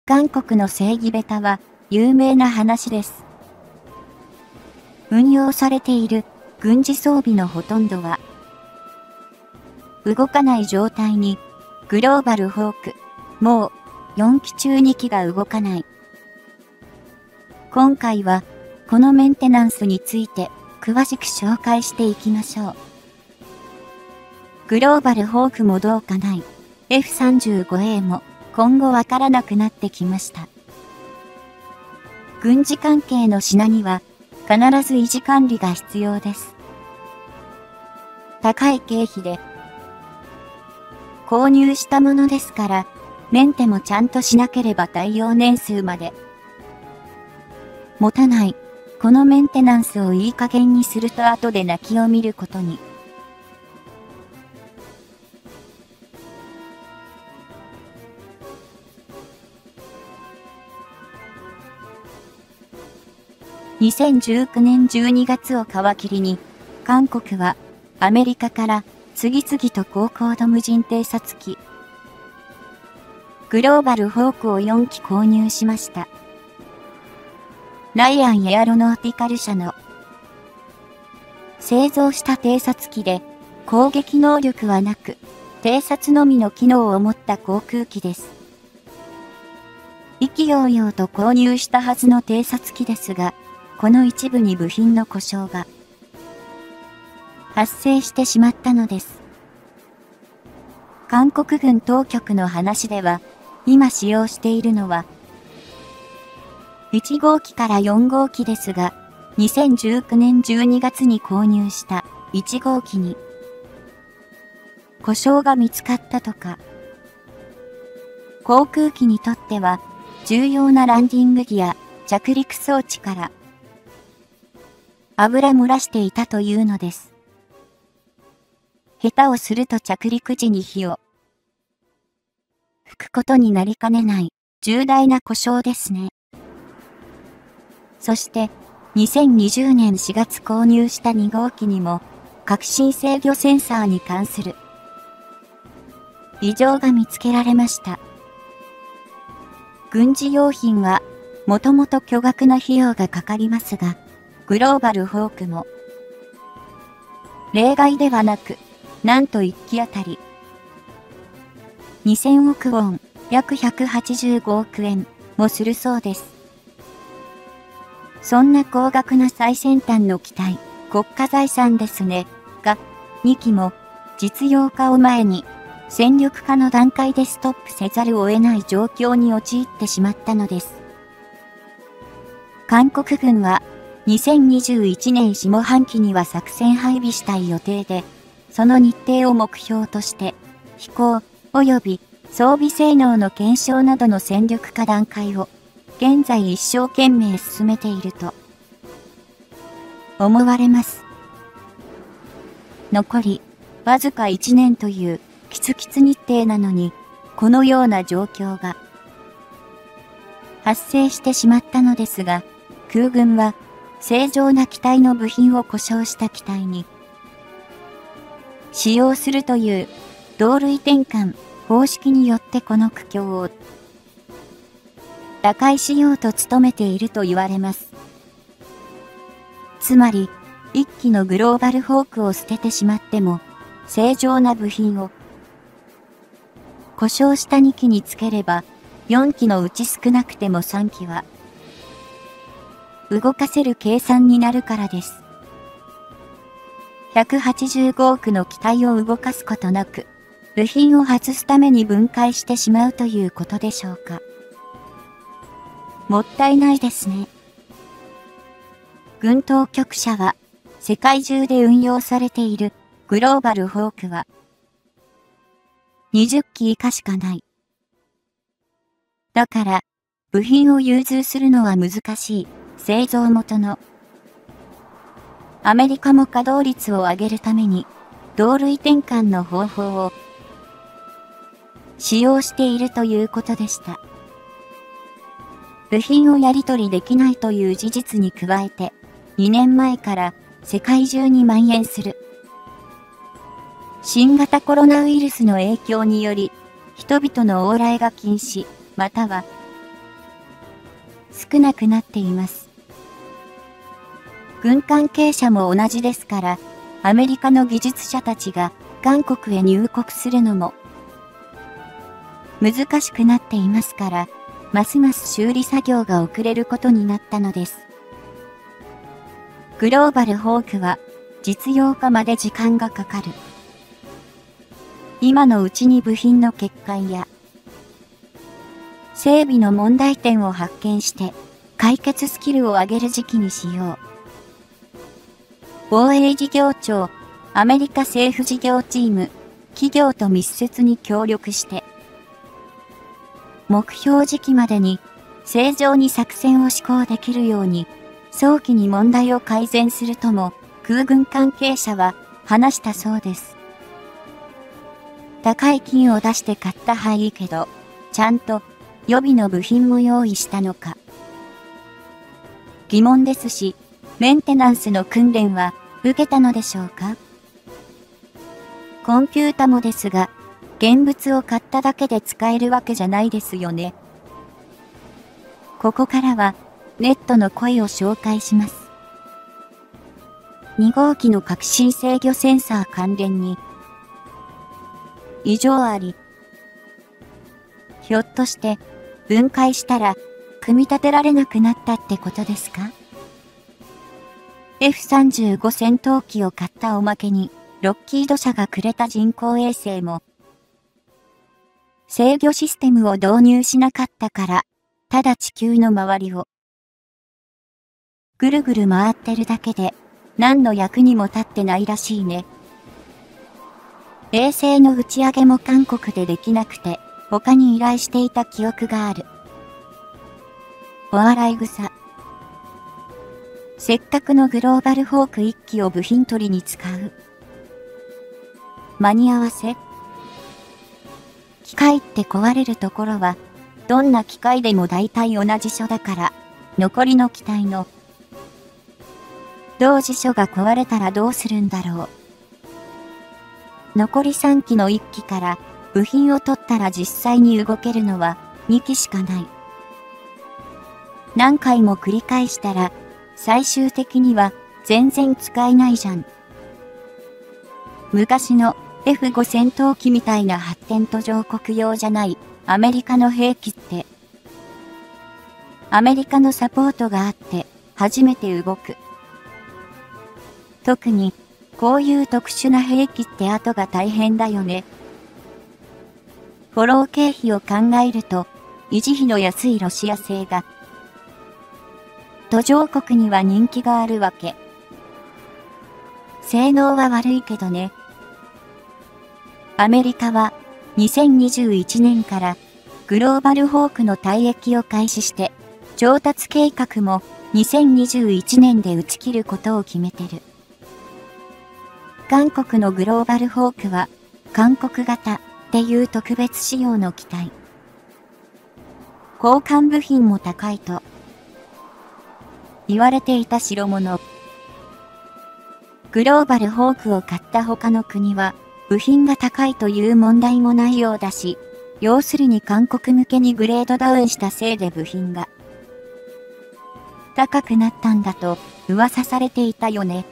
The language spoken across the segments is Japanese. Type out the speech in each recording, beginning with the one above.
韓国の正義ベタは有名な話です。運用されている軍事装備のほとんどは動かない状態にグローバルホーク、もう4機中2機が動かない。今回はこのメンテナンスについて詳しく紹介していきましょう。グローバルホークもどうかない F35A も今後わからなくなってきました。軍事関係の品には必ず維持管理が必要です。高い経費で購入したものですから、メンテもちゃんとしなければ耐用年数まで持たない。このメンテナンスをいい加減にすると後で泣きを見ることに。2019年12月を皮切りに、韓国はアメリカから次々と高高度無人偵察機、グローバルホークを4機購入しました。ライアンエアロノーティカル社の製造した偵察機で攻撃能力はなく、偵察のみの機能を持った航空機です。意気揚々と購入したはずの偵察機ですが、この一部に部品の故障が発生してしまったのです。韓国軍当局の話では、今使用しているのは1号機から4号機ですが、2019年12月に購入した1号機に故障が見つかったとか、航空機にとっては重要なランディングギア、着陸装置から油漏らしていたというのです。下手をすると着陸時に火を吹くことになりかねない重大な故障ですね。そして2020年4月購入した2号機にも革新制御センサーに関する異常が見つけられました。軍事用品はもともと巨額な費用がかかりますが、グローバルホークも例外ではなく、なんと1機あたり2000億ウォン、約185億円もするそうです。そんな高額な最先端の機体、国家財産ですね、が、2機も実用化を前に戦力化の段階でストップせざるを得ない状況に陥ってしまったのです。韓国軍は2021年下半期には作戦配備したい予定で、その日程を目標として、飛行及び装備性能の検証などの戦力化段階を、現在一生懸命進めていると思われます。残り、わずか1年というキツキツ日程なのに、このような状況が発生してしまったのですが、空軍は、正常な機体の部品を故障した機体に使用するという同類転換方式によってこの苦境を打開しようと努めていると言われます。つまり、1機のグローバルホークを捨ててしまっても、正常な部品を故障した2機につければ、4機のうち少なくても3機は動かせる計算になるからです。185億の機体を動かすことなく、部品を外すために分解してしまうということでしょうか。もったいないですね。軍当局者は、世界中で運用されているグローバルホークは、20機以下しかない。だから、部品を融通するのは難しい。製造元のアメリカも稼働率を上げるために同類転換の方法を使用しているということでした。部品をやり取りできないという事実に加えて2年前から世界中に蔓延する新型コロナウイルスの影響により人々の往来が禁止または少なくなっています。軍関係者も同じですから、アメリカの技術者たちが韓国へ入国するのも難しくなっていますから、ますます修理作業が遅れることになったのです。グローバルホークは実用化まで時間がかかる。今のうちに部品の欠陥や整備の問題点を発見して解決スキルを上げる時期にしよう。防衛事業庁、アメリカ政府事業チーム、企業と密接に協力して、目標時期までに正常に作戦を施行できるように、早期に問題を改善するとも空軍関係者は話したそうです。高い金を出して買ったはいいけど、ちゃんと予備の部品も用意したのか。疑問ですし、メンテナンスの訓練は受けたのでしょうか。コンピュータもですが、現物を買っただけで使えるわけじゃないですよね。ここからはネットの声を紹介します。2号機の革新制御センサー関連に異常あり。ひょっとして分解したら組み立てられなくなったってことですか？ F-35 戦闘機を買ったおまけにロッキード社がくれた人工衛星も制御システムを導入しなかったからただ地球の周りをぐるぐる回ってるだけで何の役にも立ってないらしいね。衛星の打ち上げも韓国でできなくて他に依頼していた記憶がある。お笑い草。せっかくのグローバルホーク1機を部品取りに使う。間に合わせ。機械って壊れるところはどんな機械でも大体同じ所だから残りの機体の同時所が壊れたらどうするんだろう。残り3機の1機から部品を取ったら実際に動けるのは2機しかない。何回も繰り返したら最終的には全然使えないじゃん。昔の F5 戦闘機みたいな発展途上国用じゃないアメリカの兵器ってアメリカのサポートがあって初めて動く。特にこういう特殊な兵器って後が大変だよね。フォロー経費を考えると維持費の安いロシア製が途上国には人気があるわけ。性能は悪いけどね。アメリカは2021年からグローバルホークの退役を開始して調達計画も2021年で打ち切ることを決めてる。韓国のグローバルホークは韓国型っていう特別仕様の機体。交換部品も高いと言われていた代物。グローバルホークを買った他の国は部品が高いという問題もないようだし、要するに韓国向けにグレードダウンしたせいで部品が高くなったんだと噂されていたよね。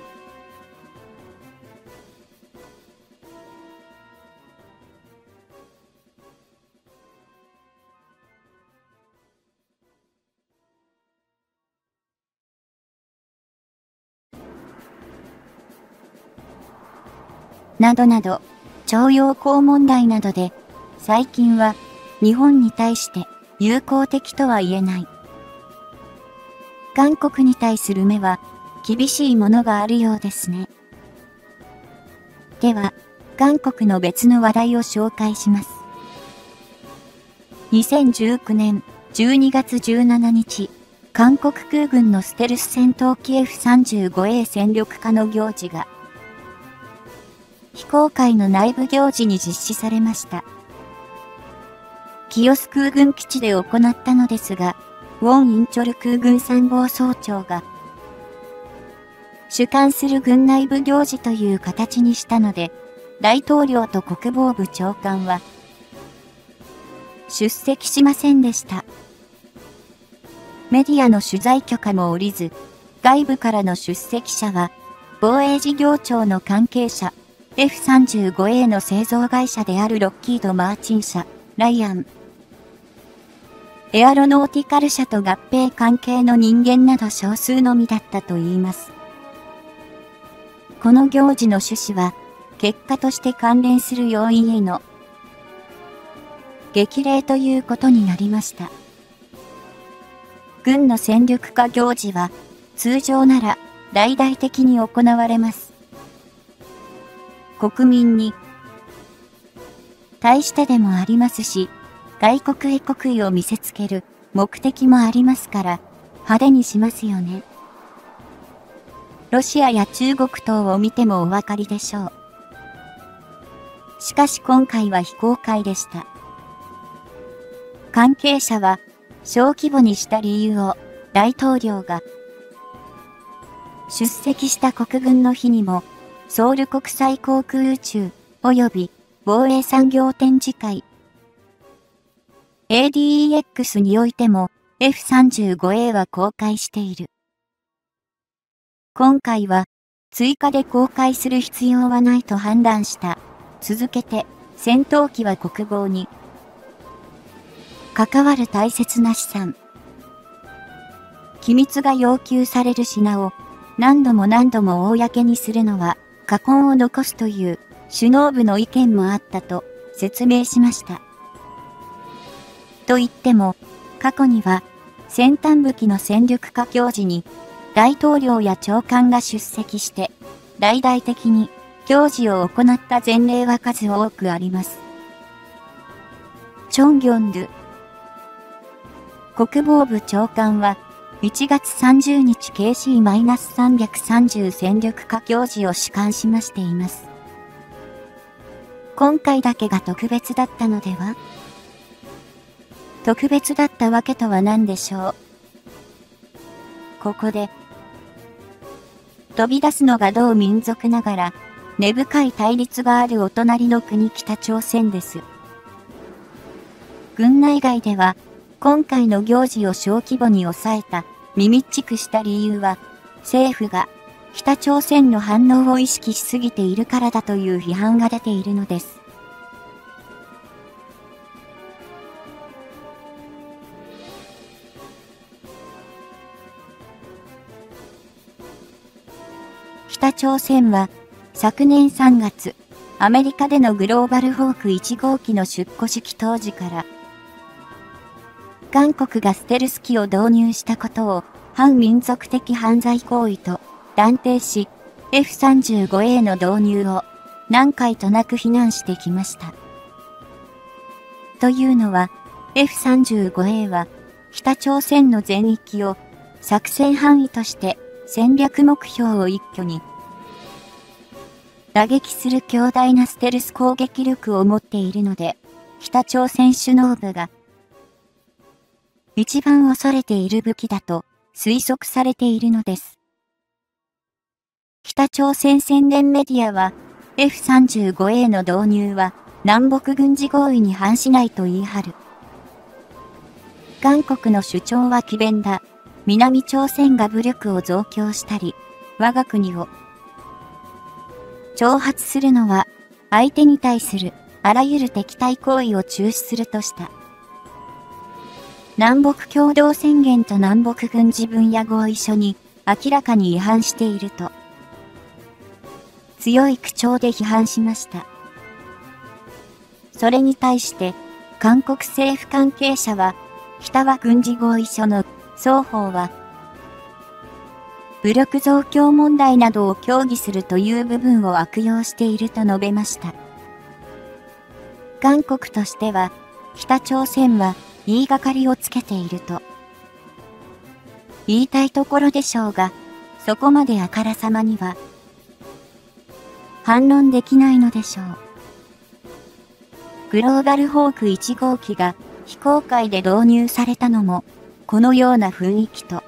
などなど、徴用工問題などで、最近は日本に対して友好的とは言えない。韓国に対する目は厳しいものがあるようですね。では、韓国の別の話題を紹介します。2019年12月17日、韓国空軍のステルス戦闘機 F-35A 戦力化の行事が、非公開の内部行事に実施されました。清須空軍基地で行ったのですが、ウォン・インチョル空軍参謀総長が、主管する軍内部行事という形にしたので、大統領と国防部長官は、出席しませんでした。 メディアの取材許可も下りず、外部からの出席者は、防衛事業庁の関係者、F-35A の製造会社であるロッキード・マーチン社、ライアン、エアロノーティカル社と合併関係の人間など少数のみだったといいます。この行事の趣旨は、結果として関連する要員への激励ということになりました。軍の戦力化行事は、通常なら大々的に行われます。国民に対してでもありますし、外国へ国威を見せつける目的もありますから派手にしますよね。ロシアや中国等を見てもお分かりでしょう。しかし今回は非公開でした。関係者は小規模にした理由を大統領が出席した国軍の日にもソウル国際航空宇宙及び防衛産業展示会 ADEX においても F-35A は公開している。今回は追加で公開する必要はないと判断した。続けて戦闘機は国防に関わる大切な資産。機密が要求される品を何度も公にするのは禍根を残すという首脳部の意見もあったと説明しました。と言っても、過去には先端武器の戦力化行事に大統領や長官が出席して大々的に行事を行った前例は数多くあります。チョンギョンル国防部長官は1月30日 KC-330 戦力化行事を主管しましています。今回だけが特別だったのでは？特別だったわけとは何でしょう。ここで飛び出すのが同民族ながら根深い対立があるお隣の国北朝鮮です。軍内外では今回の行事を小規模に抑えた、密着した理由は、政府が北朝鮮の反応を意識しすぎているからだという批判が出ているのです。北朝鮮は昨年3月、アメリカでのグローバルホーク1号機の出庫式当時から、韓国がステルス機を導入したことを反民族的犯罪行為と断定し、F-35A の導入を何回となく非難してきました。というのは、F-35A は北朝鮮の全域を作戦範囲として戦略目標を一挙に打撃する強大なステルス攻撃力を持っているので、北朝鮮首脳部が一番恐れている武器だと推測されているのです。北朝鮮宣伝メディアは F-35A の導入は南北軍事合意に反しないと言い張る。韓国の主張は詭弁だ。南朝鮮が武力を増強したり、我が国を挑発するのは相手に対するあらゆる敵対行為を中止するとした。南北共同宣言と南北軍事分野合意書に明らかに違反していると強い口調で批判しました。それに対して韓国政府関係者は北は軍事合意書の双方は武力増強問題などを協議するという部分を悪用していると述べました。韓国としては北朝鮮は言いがかりをつけていると言いたいところでしょうが、そこまであからさまには反論できないのでしょう。グローバルホーク1号機が非公開で導入されたのもこのような雰囲気と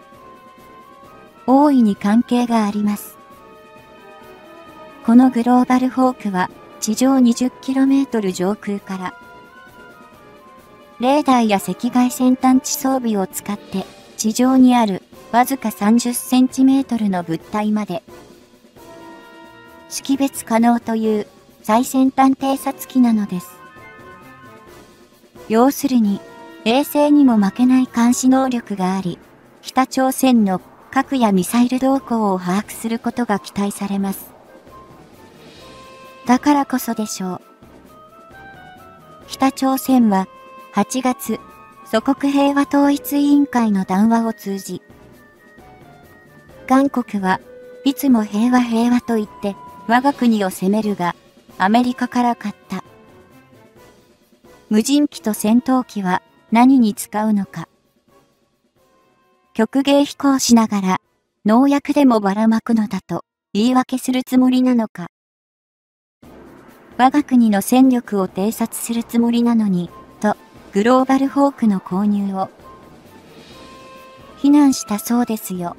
大いに関係があります。このグローバルホークは地上 20km 上空からレーダーや赤外線探知装備を使って地上にあるわずか30センチメートルの物体まで識別可能という最先端偵察機なのです。要するに衛星にも負けない監視能力があり、北朝鮮の核やミサイル動向を把握することが期待されます。だからこそでしょう。北朝鮮は8月、祖国平和統一委員会の談話を通じ、韓国はいつも平和平和と言って我が国を責めるが、アメリカから買った無人機と戦闘機は何に使うのか。曲芸飛行しながら農薬でもばらまくのだと言い訳するつもりなのか。我が国の戦力を偵察するつもりなのに、とグローバルホークの購入を非難したそうですよ。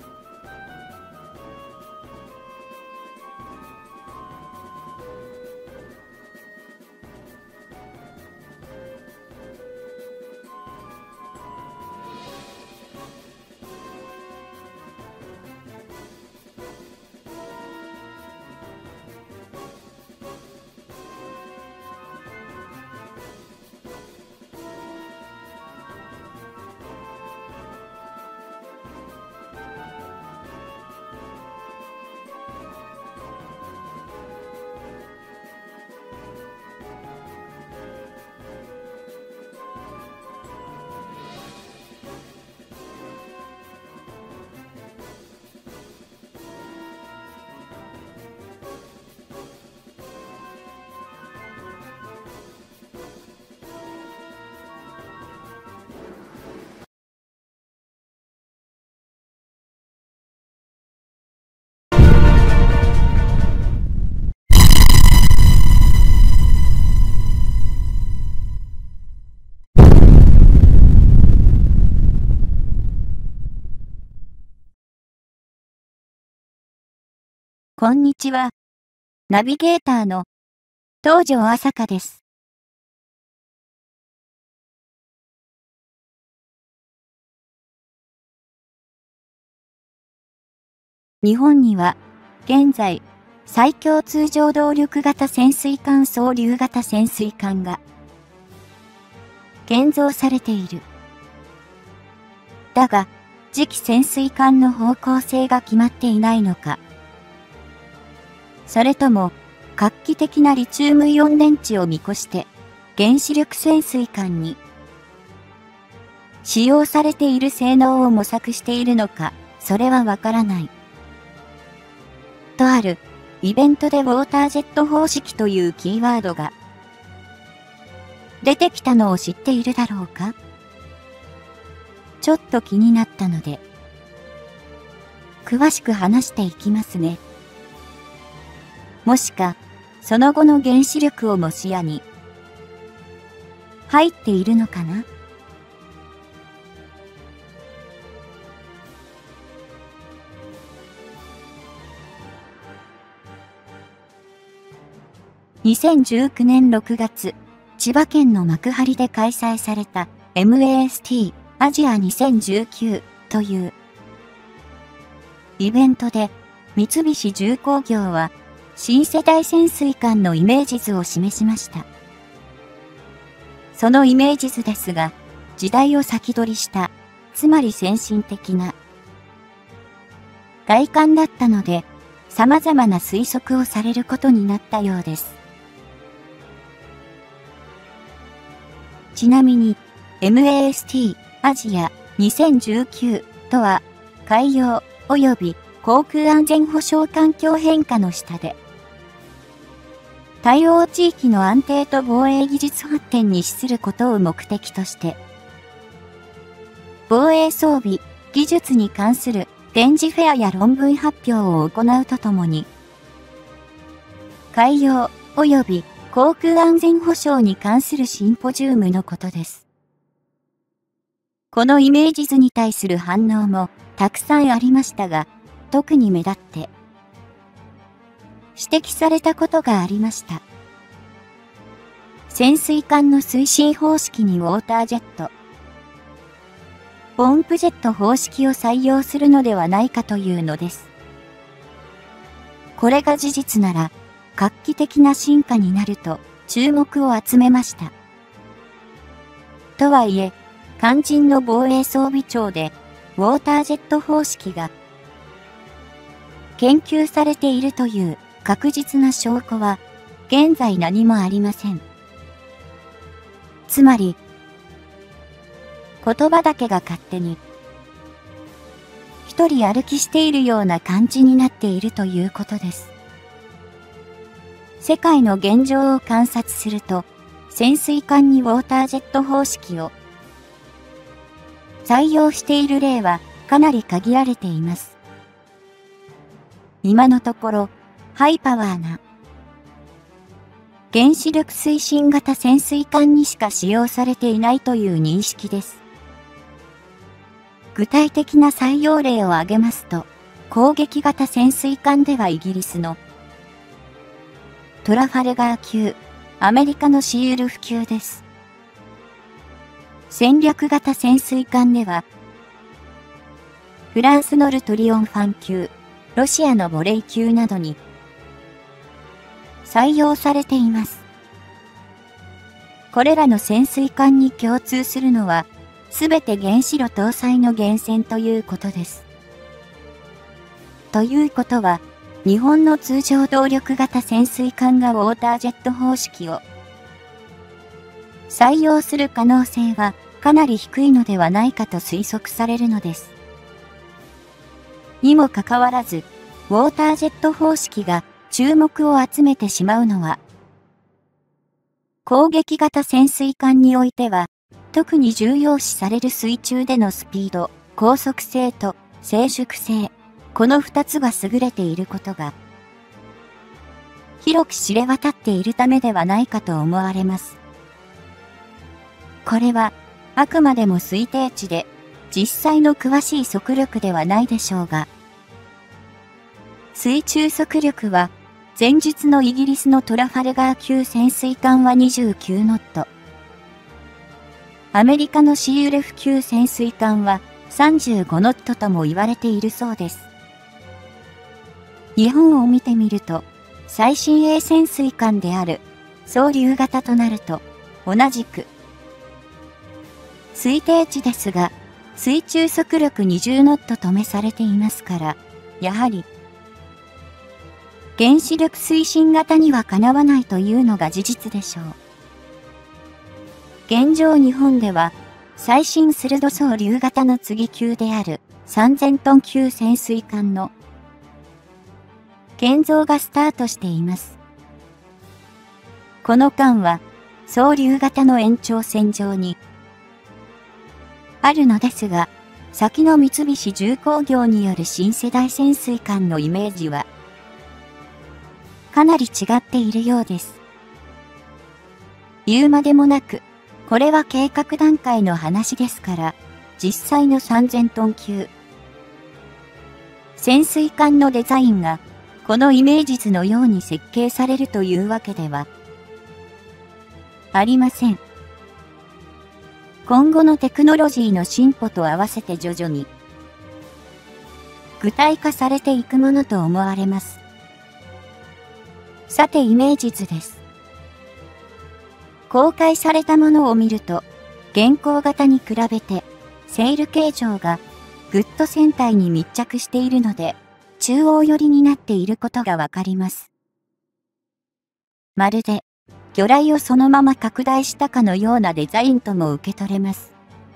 こんにちは。ナビゲーターの東條朝香です。日本には現在最強通常動力型潜水艦総流型潜水艦が建造されている。だが次期潜水艦の方向性が決まっていないのか。それとも画期的なリチウムイオン電池を見越して原子力潜水艦に使用されている性能を模索しているのか、それはわからない。とあるイベントでウォータージェット方式というキーワードが出てきたのを知っているだろうか？ちょっと気になったので詳しく話していきますね。もしか、その後の原子力をも視野に入っているのかな？2019年6月、千葉県の幕張で開催された MAST アジア2019というイベントで三菱重工業は新世代潜水艦のイメージ図を示しました。そのイメージ図ですが、時代を先取りした、つまり先進的な外観だったので、様々な推測をされることになったようです。ちなみに、MAST アジア2019とは、海洋及び航空安全保障環境変化の下で、対応地域の安定と防衛技術発展に資することを目的として、防衛装備、技術に関する展示フェアや論文発表を行うとともに、海洋及び航空安全保障に関するシンポジウムのことです。このイメージ図に対する反応もたくさんありましたが、特に目立って指摘されたことがありました。潜水艦の推進方式にウォータージェット、 ポンプジェット方式を採用するのではないかというのです。これが事実なら、画期的な進化になると注目を集めました。とはいえ、肝心の防衛装備庁で、ウォータージェット方式が研究されているという確実な証拠は、現在何もありません。つまり、言葉だけが勝手に、一人歩きしているような感じになっているということです。世界の現状を観察すると、潜水艦にウォータージェット方式を採用している例はかなり限られています。今のところ、ハイパワーな原子力推進型潜水艦にしか使用されていないという認識です。具体的な採用例を挙げますと、攻撃型潜水艦ではイギリスのトラファルガー級、アメリカのシーウルフ級です。戦略型潜水艦では、フランスのルトリオンファン級、ロシアのボレイ級などに採用されています。これらの潜水艦に共通するのは、すべて原子炉搭載の源泉ということです。ということは、日本の通常動力型潜水艦がウォータージェット方式を採用する可能性はかなり低いのではないかと推測されるのです。にもかかわらず、ウォータージェット方式が注目を集めてしまうのは、攻撃型潜水艦においては、特に重要視される水中でのスピード、高速性と静粛性、この2つが優れていることが、広く知れ渡っているためではないかと思われます。これは、あくまでも推定値で、実際の詳しい速力ではないでしょうが、水中速力は、前述のイギリスのトラファルガー級潜水艦は29ノット。アメリカのシーウルフ級潜水艦は35ノットとも言われているそうです。日本を見てみると、最新鋭潜水艦である双竜型となると、同じく、推定値ですが、水中速力20ノットとめされていますから、やはり、原子力推進型にはかなわないというのが事実でしょう。現状日本では、最新鋭双竜型の次級である3000トン級潜水艦の建造がスタートしています。この艦は、双竜型の延長線上にあるのですが、先の三菱重工業による新世代潜水艦のイメージは、かなり違っているようです。言うまでもなく、これは計画段階の話ですから、実際の3000トン級潜水艦のデザインが、このイメージ図のように設計されるというわけではありません。今後のテクノロジーの進歩と合わせて徐々に具体化されていくものと思われます。さてイメージ図です。公開されたものを見ると、現行型に比べて、セール形状がグッド船体に密着しているので、中央寄りになっていることがわかります。まるで、魚雷をそのまま拡大したかのようなデザインとも受け取れます。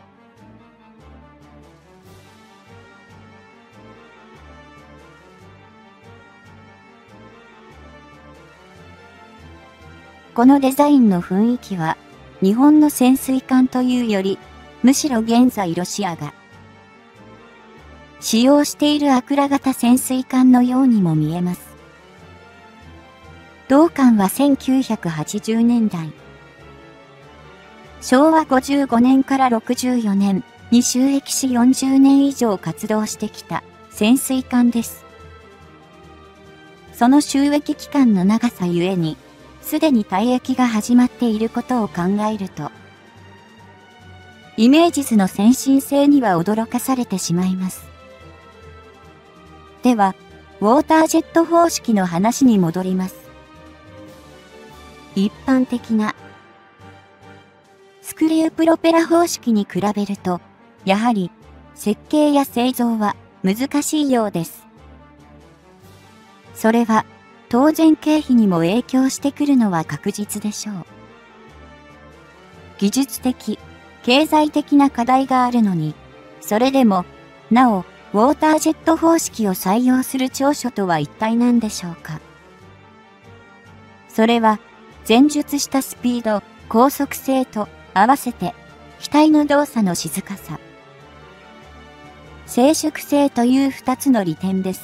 このデザインの雰囲気は、日本の潜水艦というより、むしろ現在ロシアが使用しているアクラ型潜水艦のようにも見えます。同艦は1980年代、昭和55年から64年に就役し40年以上活動してきた潜水艦です。その就役期間の長さゆえに、すでに退役が始まっていることを考えると、 イメージ図の先進性には驚かされてしまいます。では、ウォータージェット方式の話に戻ります。一般的なスクリュープロペラ方式に比べると、やはり設計や製造は難しいようです。それは当然経費にも影響してくるのは確実でしょう。技術的、経済的な課題があるのに、それでもなおウォータージェット方式を採用する長所とは一体何でしょうか。それは前述したスピード、高速性と合わせて機体の動作の静かさ、静粛性という2つの利点です。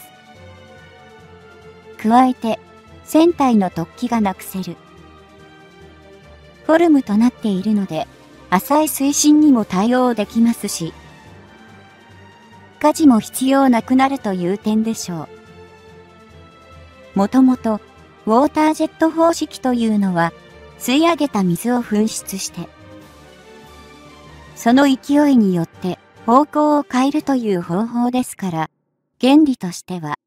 加えて船体の突起がなくせるフォルムとなっているので、浅い水深にも対応できますし、舵も必要なくなるという点でしょう。もともと、ウォータージェット方式というのは、吸い上げた水を噴出して、その勢いによって方向を変えるという方法ですから、原理としては、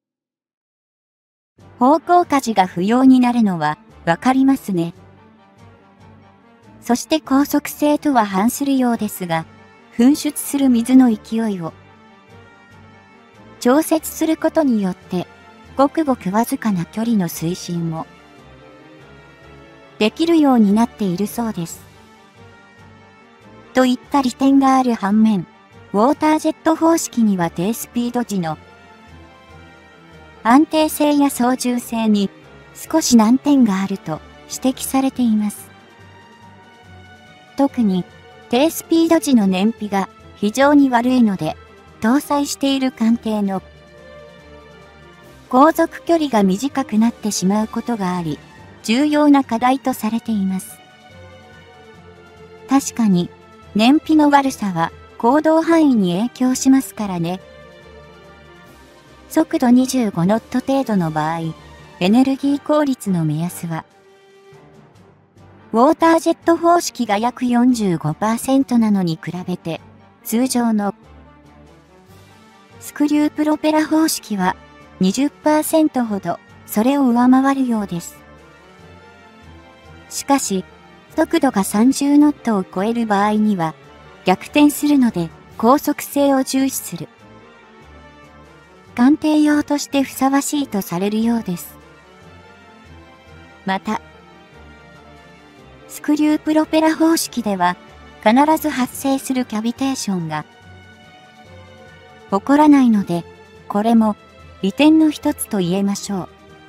方向舵が不要になるのはわかりますね。そして高速性とは反するようですが、噴出する水の勢いを調節することによって、ごくごくわずかな距離の推進もできるようになっているそうです。といった利点がある反面、ウォータージェット方式には低スピード時の安定性や操縦性に少し難点があると指摘されています。特に低スピード時の燃費が非常に悪いので、搭載している艦艇の航続距離が短くなってしまうことがあり、重要な課題とされています。確かに、燃費の悪さは行動範囲に影響しますからね。速度25ノット程度の場合、エネルギー効率の目安は、ウォータージェット方式が約 45% なのに比べて、通常のスクリュープロペラ方式は 20% ほどそれを上回るようです。しかし、速度が30ノットを超える場合には逆転するので高速性を重視する。艦艇用としてふさわしいとされるようです。また、スクリュープロペラ方式では必ず発生するキャビテーションが起こらないので、これも利点の一つと言えましょう。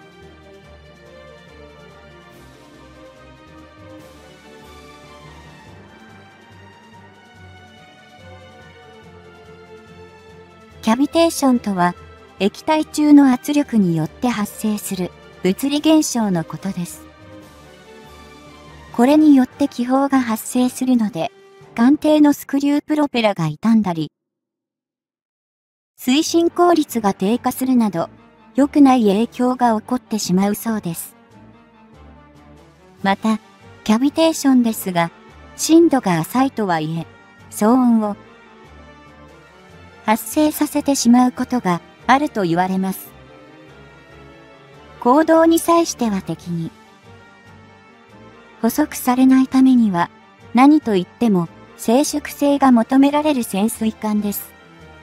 キャビテーションとは、液体中の圧力によって発生する物理現象のことです。これによって気泡が発生するので、艦艇のスクリュープロペラが傷んだり、推進効率が低下するなど、良くない影響が起こってしまうそうです。また、キャビテーションですが、深度が浅いとはいえ、騒音を発生させてしまうことがあると言われます。行動に際しては適に、捕捉されないためには、何と言っても静粛性が求められる潜水艦です。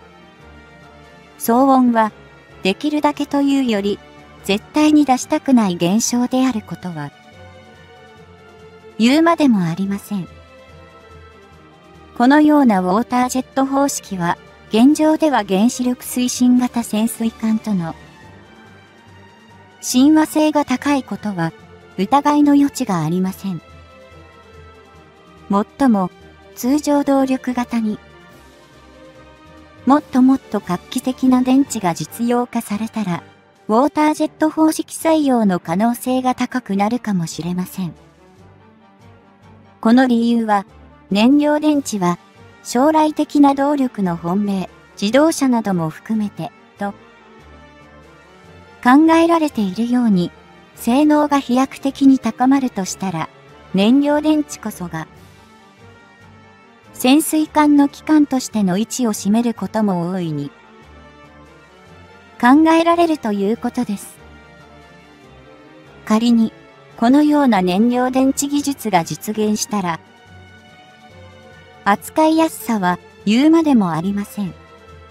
騒音は、できるだけというより、絶対に出したくない現象であることは、言うまでもありません。このようなウォータージェット方式は、現状では原子力推進型潜水艦との親和性が高いことは、疑いの余地がありません。もっとも、通常動力型に、もっともっと画期的な電池が実用化されたら、ウォータージェット方式採用の可能性が高くなるかもしれません。この理由は、燃料電池は、将来的な動力の本命、自動車なども含めて、と考えられているように、性能が飛躍的に高まるとしたら、燃料電池こそが、 潜水艦の旗艦としての位置を占めることも大いに考えられるということです。仮に、このような燃料電池技術が実現したら、扱いやすさは言うまでもありません。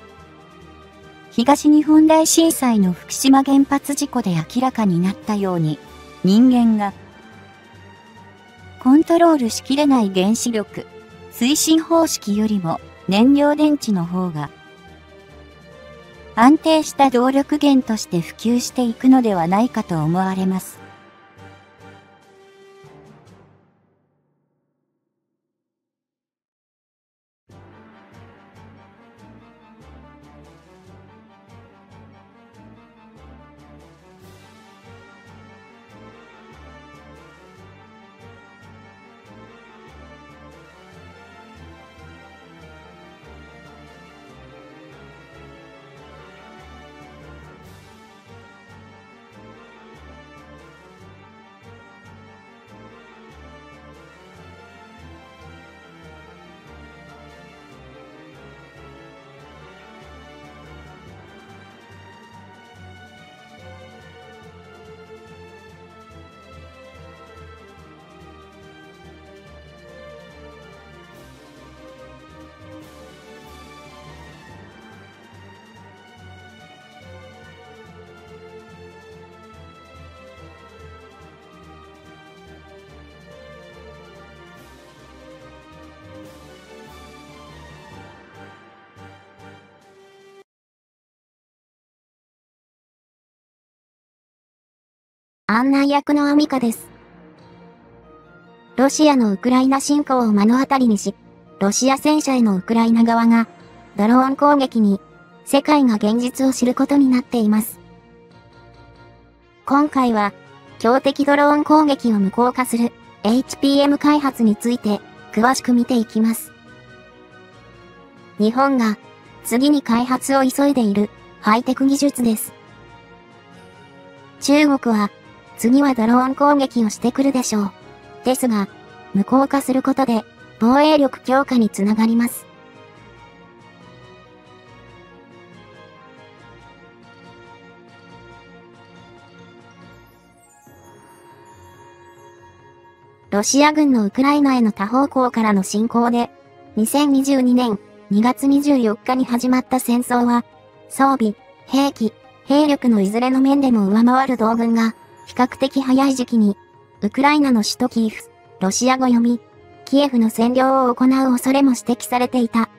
東日本大震災の福島原発事故で明らかになったように、人間がコントロールしきれない原子力、推進方式よりも燃料電池の方が安定した動力源として普及していくのではないかと思われます。 案内役のアミカです。ロシアのウクライナ侵攻を目の当たりにし、ロシア戦車へのウクライナ側が、ドローン攻撃に、世界が現実を知ることになっています。今回は、標的ドローン攻撃を無効化する HPM 開発について、詳しく見ていきます。日本が、次に開発を急いでいる、ハイテク技術です。中国は、次はドローン攻撃をしてくるでしょう。ですが、無効化することで、防衛力強化につながります。ロシア軍のウクライナへの多方向からの侵攻で、2022年2月24日に始まった戦争は、装備、兵器、兵力のいずれの面でも上回る同軍が、比較的早い時期に、ウクライナの首都キーフ、ロシア語読み、キエフの占領を行う恐れも指摘されていた。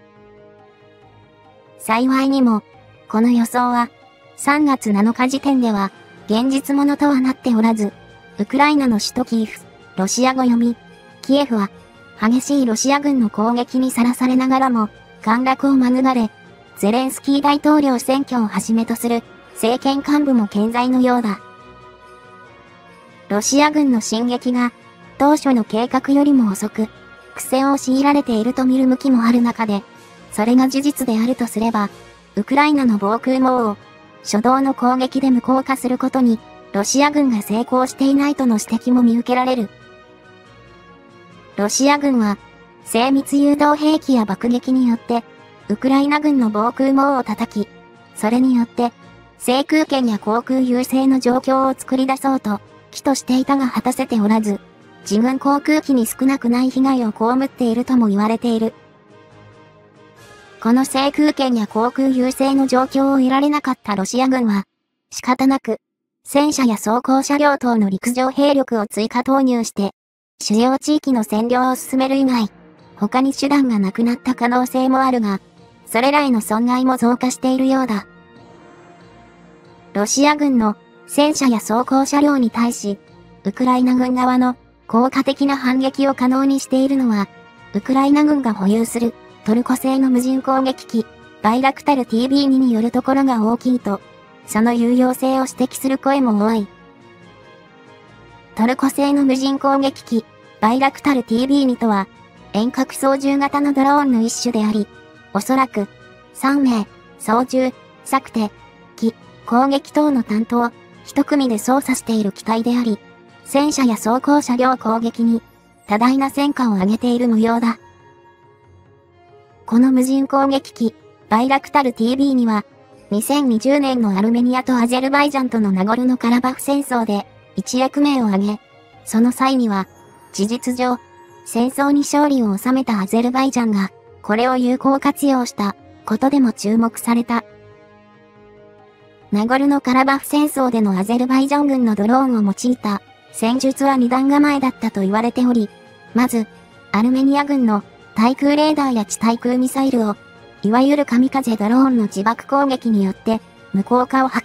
幸いにも、この予想は、3月7日時点では、現実ものとはなっておらず、ウクライナの首都キーフ、ロシア語読み、キエフは、激しいロシア軍の攻撃にさらされながらも、陥落を免れ、ゼレンスキー大統領選挙をはじめとする、政権幹部も健在のようだ。ロシア軍の進撃が、当初の計画よりも遅く、苦戦を強いられていると見る向きもある中で、それが事実であるとすれば、ウクライナの防空網を、初動の攻撃で無効化することに、ロシア軍が成功していないとの指摘も見受けられる。ロシア軍は、精密誘導兵器や爆撃によって、ウクライナ軍の防空網を叩き、それによって、制空権や航空優勢の状況を作り出そうと、企図していたが果たせておらず、自軍航空機に少なくない被害を被っているとも言われている。この制空権や航空優勢の状況を得られなかったロシア軍は、仕方なく、戦車や装甲車両等の陸上兵力を追加投入して、主要地域の占領を進める以外、他に手段がなくなった可能性もあるが、それらへの損害も増加しているようだ。ロシア軍の戦車や装甲車両に対し、ウクライナ軍側の効果的な反撃を可能にしているのは、ウクライナ軍が保有するトルコ製の無人攻撃機、バイラクタル TB2 によるところが大きいと、その有用性を指摘する声も多い。トルコ製の無人攻撃機、バイラクタル TB2 とは、遠隔操縦型のドローンの一種であり、おそらく、3名、操縦、策定、機、攻撃等の担当、一組で操作している機体であり、戦車や装甲車両攻撃に多大な戦果を上げている模様だ。 この無人攻撃機、バイラクタル TB には、2020年のアルメニアとアゼルバイジャンとのナゴルノカラバフ戦争で一役名を挙げ、その際には、事実上、戦争に勝利を収めたアゼルバイジャンが、これを有効活用したことでも注目された。ナゴルノカラバフ戦争でのアゼルバイジャン軍のドローンを用いた戦術は二段構えだったと言われており、まず、アルメニア軍の対空レーダーや地対空ミサイルを、いわゆる神風ドローンの自爆攻撃によって無効化を図った。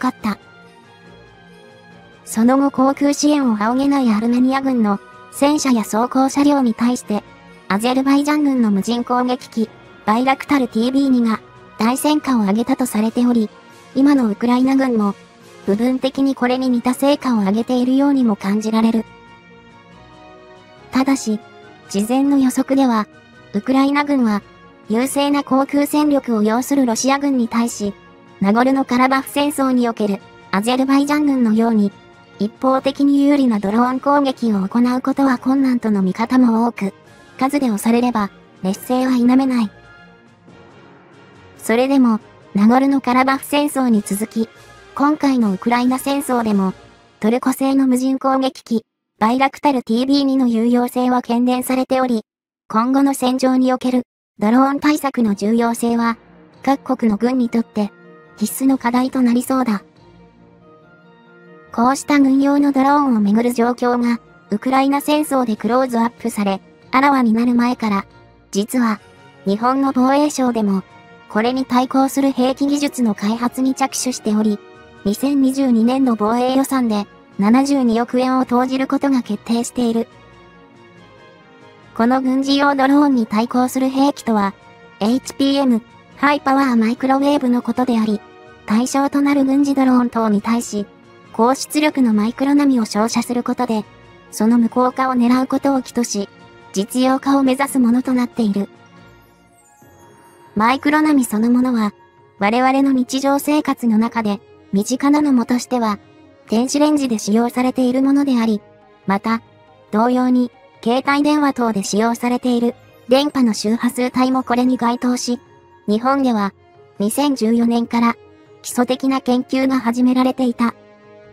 その後航空支援を仰げないアルメニア軍の戦車や装甲車両に対して、アゼルバイジャン軍の無人攻撃機、バイラクタル TB2 が大戦果を上げたとされており、今のウクライナ軍も部分的にこれに似た成果を上げているようにも感じられる。ただし、事前の予測では、ウクライナ軍は優勢な航空戦力を要するロシア軍に対し、ナゴルノカラバフ戦争におけるアゼルバイジャン軍のように、一方的に有利なドローン攻撃を行うことは困難との見方も多く、数で押されれば劣勢は否めない。それでも、ナゴルノカラバフ戦争に続き、今回のウクライナ戦争でも、トルコ製の無人攻撃機、バイラクタル TB2 の有用性は懸念されており、今後の戦場におけるドローン対策の重要性は、各国の軍にとって必須の課題となりそうだ。こうした軍用のドローンをめぐる状況が、ウクライナ戦争でクローズアップされ、あらわになる前から、実は、日本の防衛省でも、これに対抗する兵器技術の開発に着手しており、2022年度防衛予算で72億円を投じることが決定している。この軍事用ドローンに対抗する兵器とは、HPM、ハイパワーマイクロウェーブのことであり、対象となる軍事ドローン等に対し、高出力のマイクロ波を照射することで、その無効化を狙うことを企図し、実用化を目指すものとなっている。マイクロ波そのものは、我々の日常生活の中で、身近なのもとしては、電子レンジで使用されているものであり、また、同様に、携帯電話等で使用されている、電波の周波数帯もこれに該当し、日本では、2014年から、基礎的な研究が始められていた。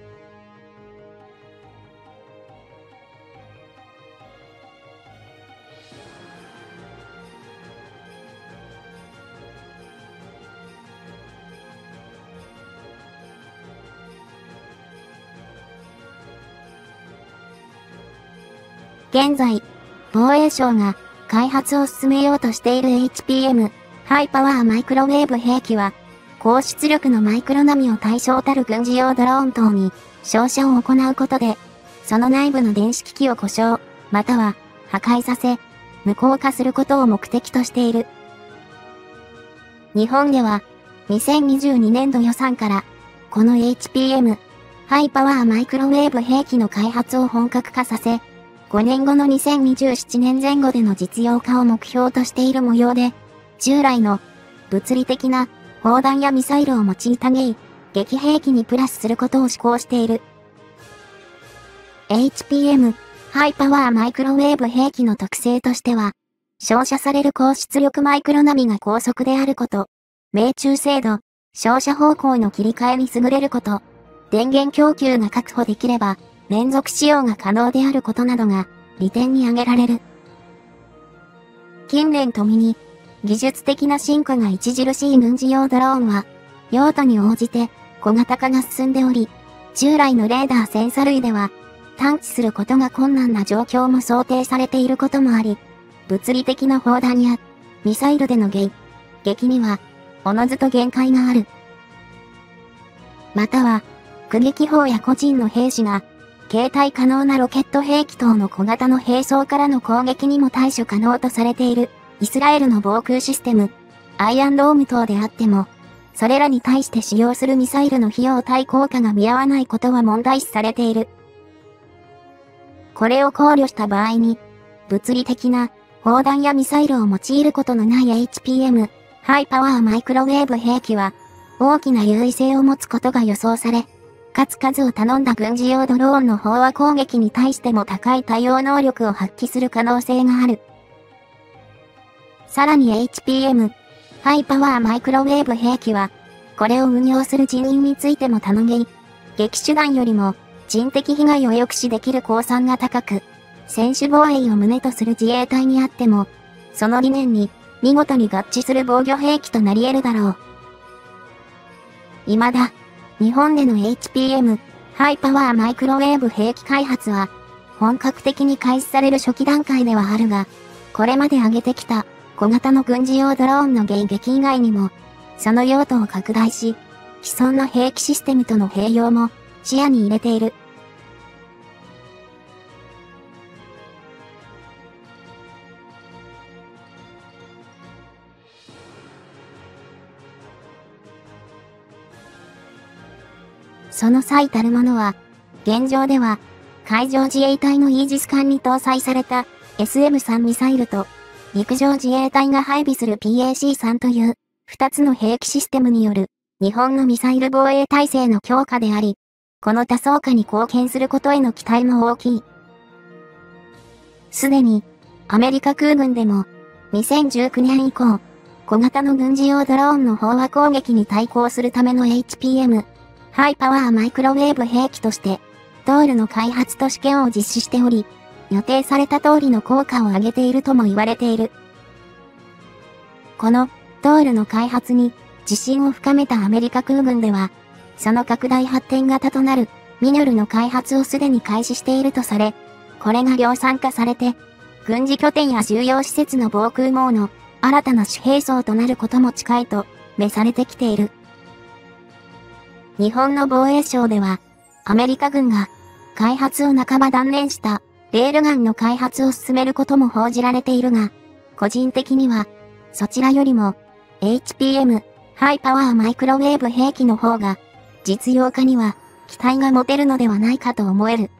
現在、防衛省が開発を進めようとしている HPM、ハイパワーマイクロウェーブ兵器は、高出力のマイクロ波を対象たる軍事用ドローン等に照射を行うことで、その内部の電子機器を故障、または破壊させ、無効化することを目的としている。日本では、2022年度予算から、この HPM、ハイパワーマイクロウェーブ兵器の開発を本格化させ、5年後の2027年前後での実用化を目標としている模様で、従来の物理的な砲弾やミサイルを用いた撃兵器にプラスすることを志向している。HPM、ハイパワーマイクロウェーブ兵器の特性としては、照射される高出力マイクロ波が高速であること、命中精度、照射方向の切り替えに優れること、電源供給が確保できれば、連続使用が可能であることなどが利点に挙げられる。近年とみに技術的な進化が著しい軍事用ドローンは用途に応じて小型化が進んでおり、従来のレーダーセンサ類では探知することが困難な状況も想定されていることもあり、物理的な砲弾やミサイルでの撃にはおのずと限界がある。または区撃砲や個人の兵士が携帯可能なロケット兵器等の小型の兵装からの攻撃にも対処可能とされているイスラエルの防空システム、アイアンドーム等であっても、それらに対して使用するミサイルの費用対効果が見合わないことは問題視されている。これを考慮した場合に、物理的な砲弾やミサイルを用いることのない HPM、ハイパワーマイクロウェーブ兵器は、大きな優位性を持つことが予想され、かつ数を頼んだ軍事用ドローンの飽和攻撃に対しても高い対応能力を発揮する可能性がある。さらに HPM、 ハイパワーマイクロウェーブ兵器は、これを運用する人員についても頼げ、撃手弾よりも人的被害を抑止できる公算が高く、専守防衛を旨とする自衛隊にあっても、その理念に見事に合致する防御兵器となり得るだろう。未だ、日本での HPM、ハイパワーマイクロウェーブ兵器開発は、本格的に開始される初期段階ではあるが、これまで挙げてきた小型の軍事用ドローンの迎撃以外にも、その用途を拡大し、既存の兵器システムとの併用も視野に入れている。その最たるものは、現状では、海上自衛隊のイージス艦に搭載された SM-3 ミサイルと、陸上自衛隊が配備する PAC-3 という、2つの兵器システムによる、日本のミサイル防衛体制の強化であり、この多層化に貢献することへの期待も大きい。すでに、アメリカ空軍でも、2019年以降、小型の軍事用ドローンの飽和攻撃に対抗するための HPM、ハイパワーマイクロウェーブ兵器として、トールの開発と試験を実施しており、予定された通りの効果を上げているとも言われている。このトールの開発に自信を深めたアメリカ空軍では、その拡大発展型となるミニョルの開発をすでに開始しているとされ、これが量産化されて、軍事拠点や重要施設の防空網の新たな主兵装となることも近いと目されてきている。日本の防衛省では、アメリカ軍が開発を半ば断念したレールガンの開発を進めることも報じられているが、個人的にはそちらよりも HPM、ハイパワーマイクロウェーブ兵器の方が実用化には期待が持てるのではないかと思える。